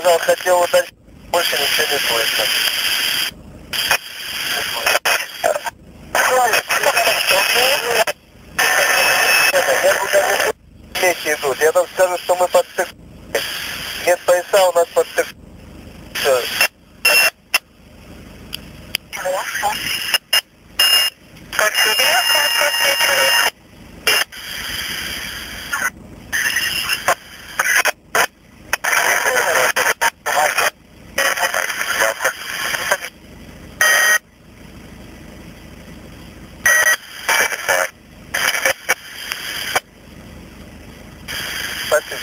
сказал, хотел удать, больше ничего не слышно. Я куда не буду, вместе идут. Я там скажу, что мы под цик. Нет пояса, у нас под цик. Все. Спасибо.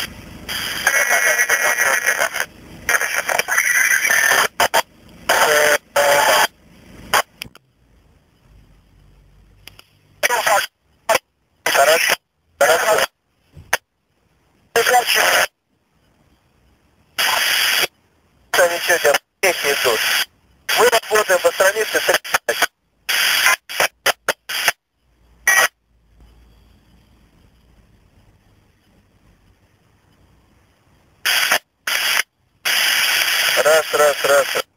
Хорошо. Хорошо. Ничего, сейчас вместе идут. Мы работаем по странице 30. Раз.